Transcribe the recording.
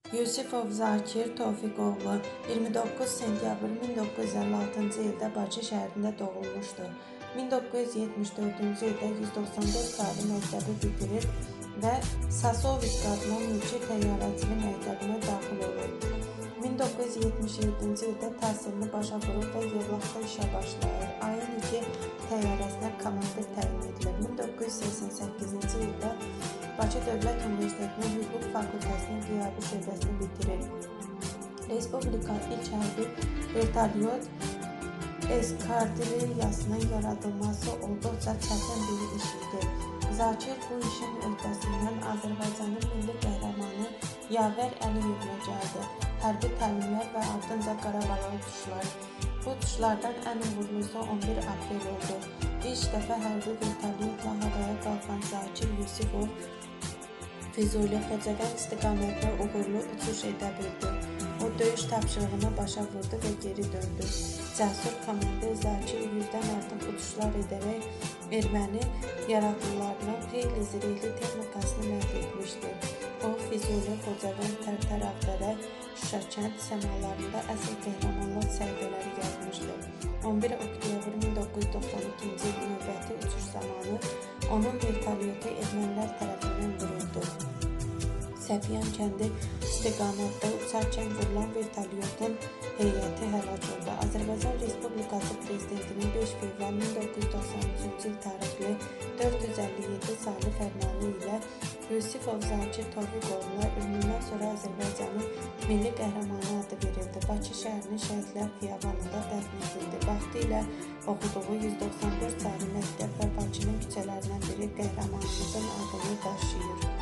Yusifov Zakir Tofiqoğlu 29 sentyabr 1956-cı ildə Bakı şəhərində doğulmuşdur. 1974-cü ildə 194 saylı məktəbi bitirir və Sasovsk adlı mülki təyyarəçilik məktəbinə daxil olur. 1977-ci ildə təhsilini başa vurur və Yevlaxda işə başlayır. Ayın 2 təyyarəsinə komandir təyin edilir. 1988-ci ildə Bakı Dövlət Universitetinin Hüquq Fakültəsinin qiyabi şöbəsini bitirir. Respublika ilk hərbi vertolyot eskadriyasının yaradılması olduqca çətin bir iş idi. Zakir bu işin öhdəsindən Azərbaycanın milli qəhrəmanı Yavər Əliyevlə gəldi. Hərbi təlimlər və ardınca Qarabağa uçuşlar. Bu uçuşlardan ən uğurlusu 11 aprel oldu. İlk dəfə hərbi vertolyotla havaya qalxan Zakir Yusifov Füzuli Xocavənd istiqamətində uğurlu uçuş edə bildi. O döyüş tapşırığını başa vurdu və geri döndü. Cəsur komandir Zakir 100-dən artıq uçuşlar edərək erməni yaradlılarının xeyli zirehli texnikasını məhv etmişdi. O, Füzuli, Xocavənd, Tərtər, Ağdərə, Şuşakənd səmalarında əsl qəhrəmanlıq səhifələri yazmışdı. 11 oktyabr 1992-ci il növbəti uçuş zamanı onun vertolyotu ermənilər tərəfindən vuruldu. Səfyan kəndi istiqamətdə uçarkən vurulan vertolyotun heyəti həlak oldu. Azərbaycan Respublikası Prezidentinin 5 fevral 1993-cü il tarixli 457 saylı fərmanı ilə Yusifov Zakir Tofiqoğlu'na ölümündən sonra Azərbaycanın milli qəhrəmanı adı verildi. Bakı şəhərinin Şəhidlər Xiyabanında dəfn edildi. Vaxtı ilə oxuduğu 194 saylı məktəb və Bakının küçələrindən biri qəhrəmanımızın adını daşıyır.